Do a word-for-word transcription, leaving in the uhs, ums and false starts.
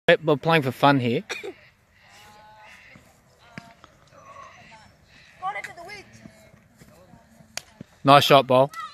We're playing for fun here. Nice shot, Bol.